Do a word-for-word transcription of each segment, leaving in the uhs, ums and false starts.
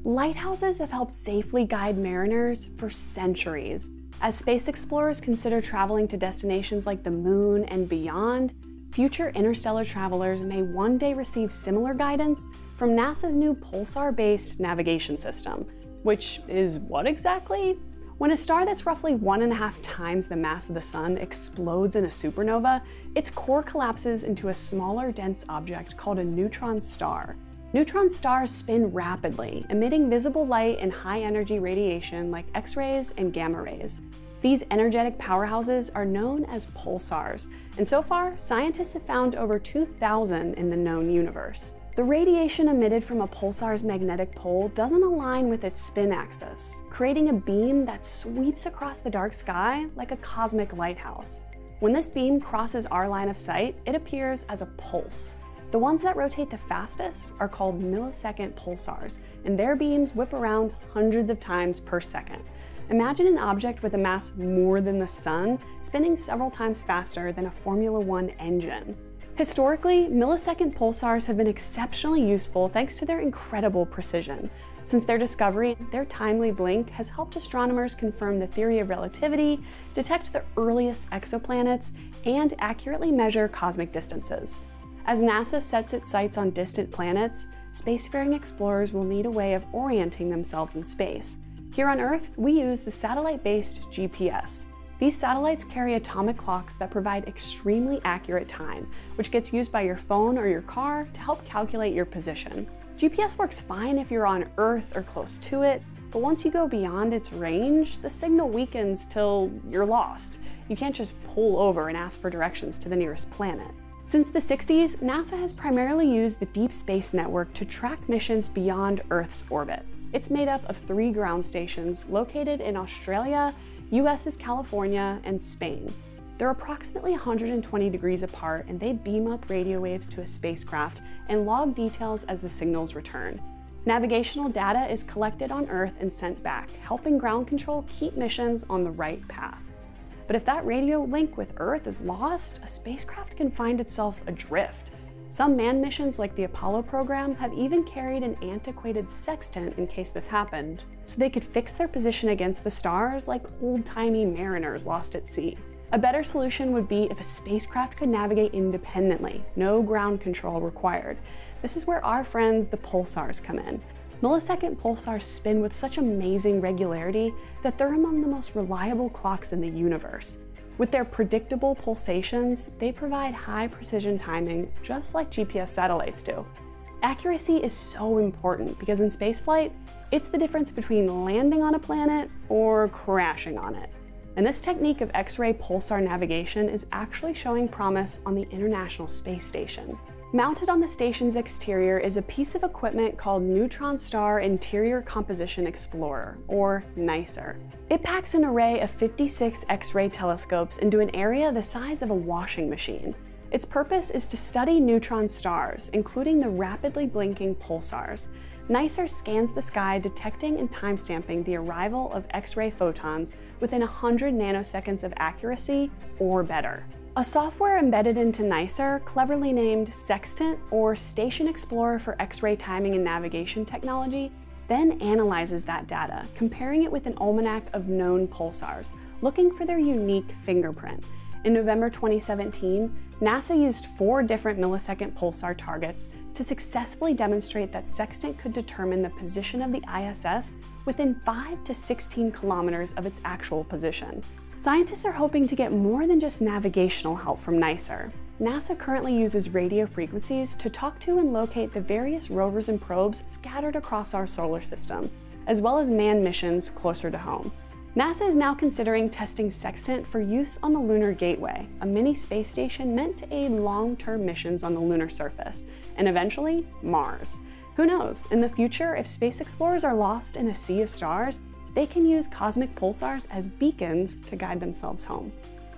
Lighthouses have helped safely guide mariners for centuries. As space explorers consider traveling to destinations like the moon and beyond, future interstellar travelers may one day receive similar guidance from NASA's new pulsar-based navigation system, which is what exactly? When a star that's roughly one and a half times the mass of the Sun explodes in a supernova, its core collapses into a smaller, dense object called a neutron star. Neutron stars spin rapidly, emitting visible light and high-energy radiation like X-rays and gamma rays. These energetic powerhouses are known as pulsars, and so far, scientists have found over two thousand in the known universe. The radiation emitted from a pulsar's magnetic pole doesn't align with its spin axis, creating a beam that sweeps across the dark sky like a cosmic lighthouse. When this beam crosses our line of sight, it appears as a pulse. The ones that rotate the fastest are called millisecond pulsars, and their beams whip around hundreds of times per second. Imagine an object with a mass more than the Sun spinning several times faster than a Formula One engine. Historically, millisecond pulsars have been exceptionally useful thanks to their incredible precision. Since their discovery, their timely blink has helped astronomers confirm the theory of relativity, detect the earliest exoplanets, and accurately measure cosmic distances. As NASA sets its sights on distant planets, spacefaring explorers will need a way of orienting themselves in space. Here on Earth, we use the satellite-based G P S. These satellites carry atomic clocks that provide extremely accurate time, which gets used by your phone or your car to help calculate your position. G P S works fine if you're on Earth or close to it, but once you go beyond its range, the signal weakens till you're lost. You can't just pull over and ask for directions to the nearest planet. Since the sixties, NASA has primarily used the Deep Space Network to track missions beyond Earth's orbit. It's made up of three ground stations located in Australia, U S's California, and Spain. They're approximately one hundred twenty degrees apart, and they beam up radio waves to a spacecraft and log details as the signals return. Navigational data is collected on Earth and sent back, helping ground control keep missions on the right path. But if that radio link with Earth is lost, a spacecraft can find itself adrift. Some manned missions like the Apollo program have even carried an antiquated sextant in case this happened, so they could fix their position against the stars like old-timey mariners lost at sea. A better solution would be if a spacecraft could navigate independently, no ground control required. This is where our friends, the pulsars, come in. Millisecond pulsars spin with such amazing regularity that they're among the most reliable clocks in the universe. With their predictable pulsations, they provide high precision timing, just like G P S satellites do. Accuracy is so important because in spaceflight, it's the difference between landing on a planet or crashing on it. And this technique of X-ray pulsar navigation is actually showing promise on the International Space Station. Mounted on the station's exterior is a piece of equipment called Neutron Star Interior Composition Explorer, or NICER. It packs an array of fifty-six X-ray telescopes into an area the size of a washing machine. Its purpose is to study neutron stars, including the rapidly blinking pulsars. NICER scans the sky, detecting and timestamping the arrival of X-ray photons within one hundred nanoseconds of accuracy or better. A software embedded into NICER, cleverly named Sextant, or Station Explorer for X-ray Timing and Navigation Technology, then analyzes that data, comparing it with an almanac of known pulsars, looking for their unique fingerprint. In November twenty seventeen, NASA used four different millisecond pulsar targets to successfully demonstrate that Sextant could determine the position of the I S S within five to sixteen kilometers of its actual position. Scientists are hoping to get more than just navigational help from NICER. NASA currently uses radio frequencies to talk to and locate the various rovers and probes scattered across our solar system, as well as manned missions closer to home. NASA is now considering testing Sextant for use on the Lunar Gateway, a mini space station meant to aid long-term missions on the lunar surface, and eventually, Mars. Who knows, in the future, if space explorers are lost in a sea of stars, they can use cosmic pulsars as beacons to guide themselves home.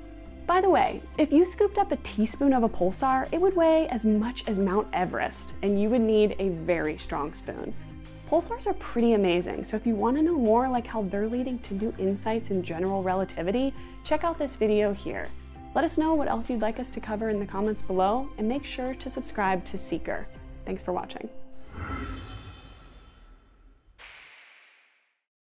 By the way, if you scooped up a teaspoon of a pulsar, it would weigh as much as Mount Everest, and you would need a very strong spoon. Pulsars are pretty amazing, so if you want to know more like how they're leading to new insights in general relativity, check out this video here. Let us know what else you'd like us to cover in the comments below, and make sure to subscribe to Seeker. Thanks for watching.